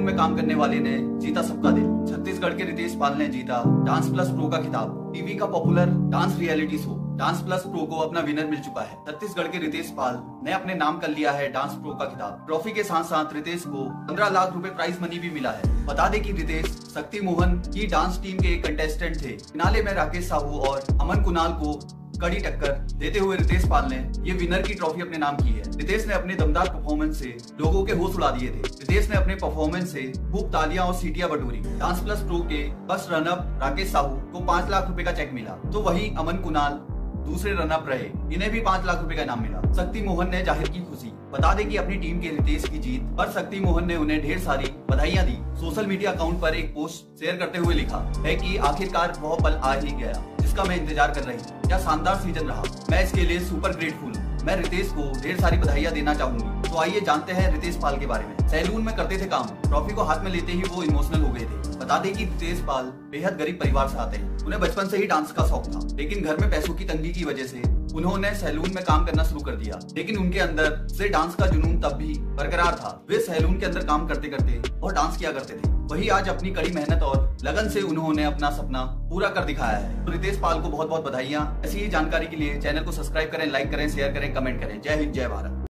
में काम करने वाले ने जीता सबका दिल। छत्तीसगढ़ के रितेश पाल ने जीता डांस प्लस प्रो का खिताब। टीवी का popular dance reality show dance plus pro को अपना विनर मिल चुका है। छत्तीसगढ़ के रितेश पाल ने अपने नाम कर लिया है डांस प्रो का खिताब। ट्रॉफी के साथ साथ रितेश को 15 लाख रुपए प्राइज मनी भी मिला है। बता दें कि रितेश शक्ति मोहन की डांस टीम के एक कंटेस्टेंट थे। फिनाले में राकेश साहू और अमन कुणाल को कड़ी टक्कर देते हुए रितेश पाल ने ये विनर की ट्रॉफी अपने नाम की है। रितेश ने अपने दमदार परफॉर्मेंस से लोगों के होश उड़ा दिए थे। रितेश ने अपने परफॉर्मेंस से खूब तालियां और सीटियां बटोरी। डांस प्लस प्रो के फर्स्ट रनअप राकेश साहू को 5 लाख रुपए का चेक मिला, तो वही अमन कुणाल दूसरे रनअप रहे, इन्हें भी 5 लाख रुपए का इनाम मिला। शक्ति मोहन ने जाहिर की खुशी। बता दें कि अपनी टीम के रितेश की जीत पर शक्ति मोहन ने उन्हें ढेर सारी बधाइयां दी। सोशल मीडिया अकाउंट पर एक पोस्ट शेयर करते हुए लिखा है कि आखिरकार वह पल आ ही गया जिसका मैं इंतजार कर रही थी। क्या शानदार सीजन रहा, मैं इसके लिए सुपर ग्रेटफुल हूँ। मैं रितेश को ढेर सारी बधाइयां देना चाहूंगी। तो आइए जानते हैं रितेश पाल के बारे में। सैलून में करते थे काम, ट्रॉफी को हाथ में लेते ही वो इमोशनल हो गए थे। बता दें कि रितेश पाल बेहद गरीब परिवार से आते हैं। उन्हें बचपन से ही डांस का शौक था, लेकिन घर में पैसों की तंगी की वजह से उन्होंने सैलून में काम करना शुरू कर दिया। लेकिन उनके अंदर से डांस का जुनून तब भी बरकरार था। वे सैलून के अंदर काम करते करते और डांस किया करते थे। वही आज अपनी कड़ी मेहनत और लगन से उन्होंने अपना सपना पूरा कर दिखाया है। तो रितेश पाल को बहुत बहुत बधाइयां। ऐसी ही जानकारी के लिए चैनल को सब्सक्राइब करें, लाइक करें, शेयर करें, कमेंट करें। जय हिंद, जय भारत।